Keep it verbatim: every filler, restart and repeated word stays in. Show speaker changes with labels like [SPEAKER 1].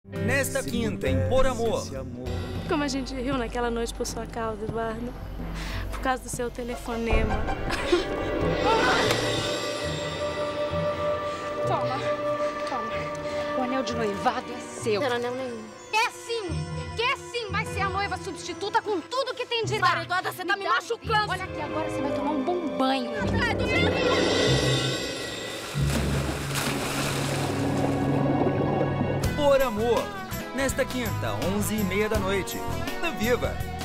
[SPEAKER 1] Nesta quinta, em Por Amor.
[SPEAKER 2] Como a gente riu naquela noite por sua causa, Eduardo. Por causa do seu telefonema.
[SPEAKER 3] Toma, toma. O anel de noivado é seu.
[SPEAKER 2] Não era anel nenhum.
[SPEAKER 3] É sim! Quer sim! Vai ser a noiva substituta com tudo que tem de lá.
[SPEAKER 2] Eduarda, você tá me
[SPEAKER 3] dá-
[SPEAKER 2] machucando.
[SPEAKER 3] Olha aqui, agora você vai tomar um bom banho.
[SPEAKER 1] Por Amor. Nesta quinta, onze e meia da noite. Na Viva.